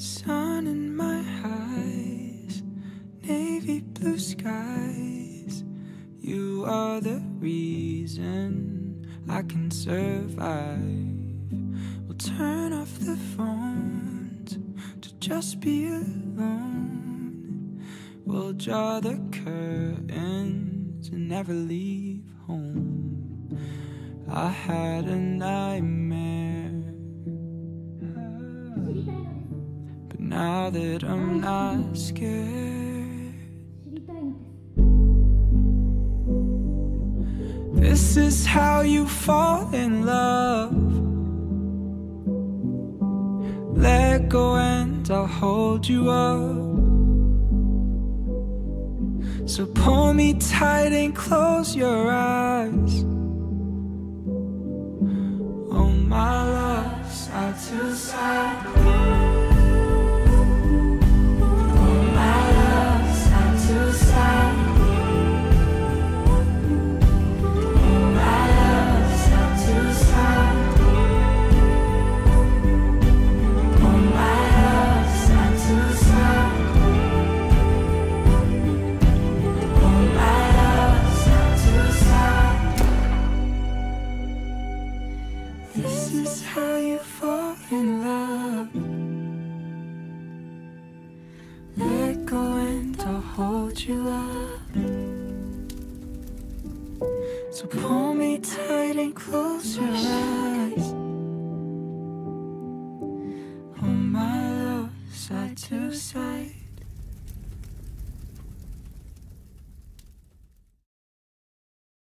Sun in my eyes, navy blue skies. You are the reason I can survive. We'll turn off the phones to just be alone. We'll draw the curtains and never leave home. I had a nightmare, but now that I'm not scared, this is how you fall in love. Let go and I'll hold you up. So pull me tight and close your eyes. Oh my love, side to side. Oh my love, side to side. Oh my love, side to side. Oh my love, side to side. Oh my love, side to side. This is how you fall in love. Let go and I'll hold you up. So pull me tight and close your eyes. Oh my love, side to side.